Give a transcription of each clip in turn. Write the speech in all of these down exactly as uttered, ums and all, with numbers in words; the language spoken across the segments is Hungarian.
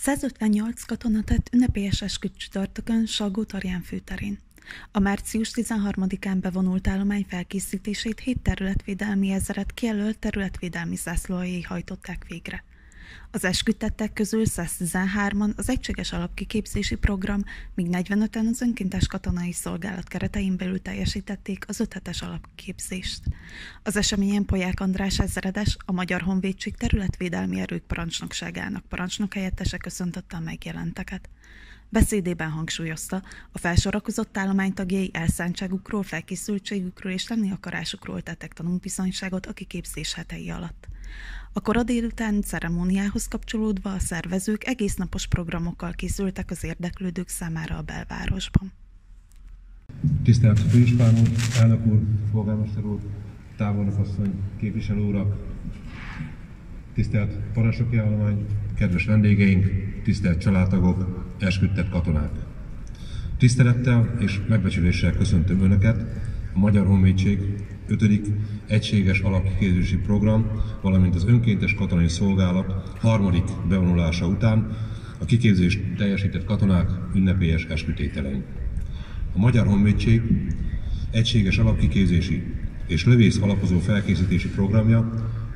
százötvennyolc katona tett ünnepélyes esküt csütörtökön Salgó-Tarján főterén. A március tizenharmadikán bevonult állomány felkészítését hét területvédelmi ezred kijelölt területvédelmi zászlóaljai hajtották végre. Az esküdtettek közül száztizenhárman az egységes alapkiképzési program, míg negyvenöten az önkéntes katonai szolgálat keretein belül teljesítették az öt hetes alapkiképzést. Az eseményen Polyák András ezredes, a Magyar Honvédség területvédelmi erők parancsnokságának parancsnokhelyettese köszöntötte a megjelenteket. Beszédében hangsúlyozta, a felsorakozott állomány tagjai elszántságukról, felkészültségükről és tenni akarásukról tettek tanúbizonyságot a kiképzés hetei alatt. A kora délután ceremóniához kapcsolódva a szervezők egésznapos programokkal készültek az érdeklődők számára a belvárosban. Tisztelt Főispán úr, elnök úr, polgármester úr, tábornokasszony, képviselő urak, tisztelt parancsnoki állomány, kedves vendégeink, tisztelt családtagok, esküdtett katonák! Tisztelettel és megbecsüléssel köszöntöm Önöket a Magyar Honvédség ötödik egységes alapkiképzési program, valamint az önkéntes katonai szolgálat harmadik bevonulása után a kiképzést teljesített katonák ünnepélyes eskütételein. A Magyar Honvédség egységes alapkiképzési és lövész alapozó felkészítési programja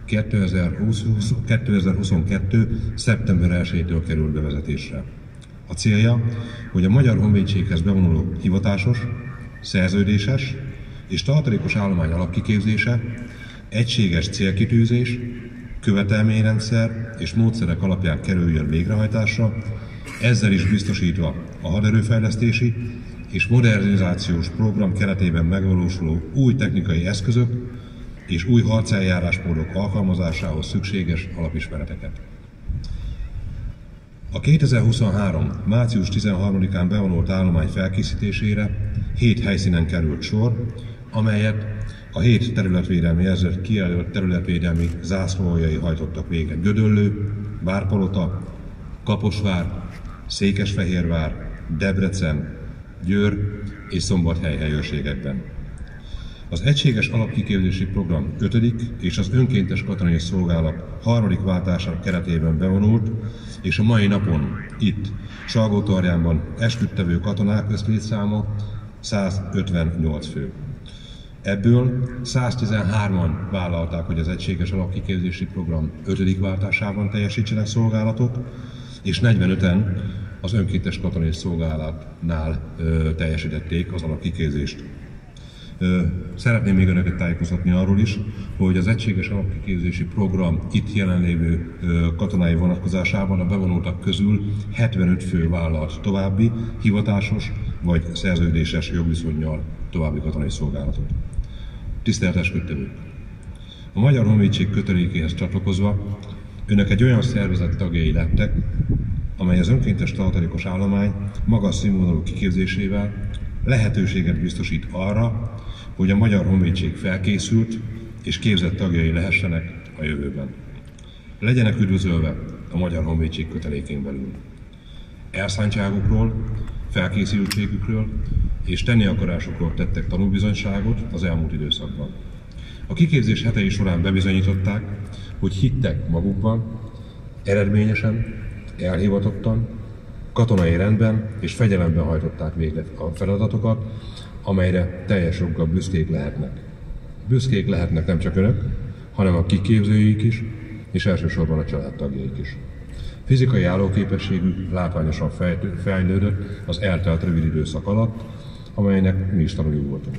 kétezer-huszonkettő. szeptember elsejétől kerül bevezetésre. A célja, hogy a Magyar Honvédséghez bevonuló hivatásos, szerződéses és tartalékos állomány alapkiképzése egységes célkitűzés, követelményrendszer és módszerek alapján kerüljön végrehajtásra, ezzel is biztosítva a haderőfejlesztési és modernizációs program keretében megvalósuló új technikai eszközök és új harceljárásmódok alkalmazásához szükséges alapismereteket. A kétezer-huszonhárom. március tizenharmadikán bevonult állomány felkészítésére hét helyszínen került sor, amelyet a hét területvédelmi ezred kijelölt területvédelmi zászlóaljai hajtottak végre. Gödöllő, Várpalota, Kaposvár, Székesfehérvár, Debrecen, Győr és Szombathely helyőrségekben. Az egységes alapkiképzési program ötödik és az önkéntes katonai szolgálat harmadik váltása keretében bevonult, és a mai napon itt, Salgó-Tarjánban esküdtevő katonák összlétszáma százötvennyolc fő. Ebből száztizenhárman vállalták, hogy az egységes alapkiképzési program ötödik váltásában teljesítsenek szolgálatot, és negyvenöten az önkéntes katonai szolgálatnál ö, teljesítették az alapkiképzést. Szeretném még Önöket tájékoztatni arról is, hogy az egységes alapkiképzési program itt jelenlévő katonái vonatkozásában a bevonultak közül hetvenöt fő vállalt további hivatásos vagy szerződéses jogviszonnyal további katonai szolgálatot. Tisztelt esküdtevők! A Magyar Honvédség kötelékéhez csatlakozva Önök egy olyan szervezet tagjai lettek, amely az önkéntes tartalékos állomány magas színvonalú kiképzésével lehetőséget biztosít arra, hogy a Magyar Honvédség felkészült és képzett tagjai lehessenek a jövőben. Legyenek üdvözölve a Magyar Honvédség kötelékén belül. Elszántságukról, felkészültségükről és tenni akarásukról tettek tanúbizonyságot az elmúlt időszakban. A kiképzés hetei során bebizonyították, hogy hittek magukban, eredményesen, elhivatottan, katonai rendben és fegyelemben hajtották végre a feladatokat, amelyre teljes joggal büszkék lehetnek. Büszkék lehetnek nem csak Önök, hanem a kiképzőik is, és elsősorban a családtagjaik is. Fizikai állóképességük látványosan fejlődött az eltelt rövid időszak alatt, amelynek mi is tanuljuk voltunk.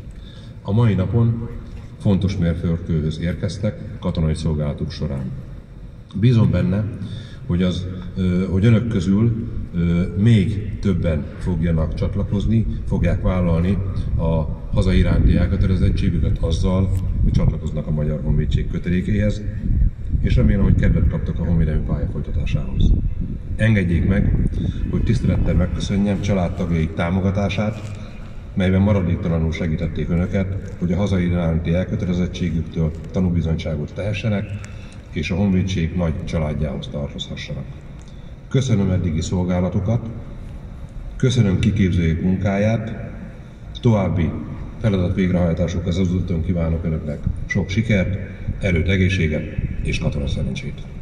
A mai napon fontos mérföldkőhöz érkeztek katonai szolgálatuk során. Bízom benne, hogy, az, hogy Önök közül még többen fogjanak csatlakozni, fogják vállalni a hazai iránti elkötelezettségüket azzal, hogy csatlakoznak a Magyar Honvédség kötelékéhez, és remélem, hogy kedvet kaptak a honvédelmi pálya folytatásához. Engedjék meg, hogy tisztelettel megköszönjem családtagjaik támogatását, melyben maradéktalanul segítették Önöket, hogy a hazai iránti elkötelezettségüktől tanúbizonyságot tehessenek, és a Honvédség nagy családjához tartozhassanak. Köszönöm eddigi szolgálatokat, köszönöm kiképzőjük munkáját, további feladat végrehajtásukhoz az úton kívánok Önöknek sok sikert, erőt, egészséget és katona szerencsét.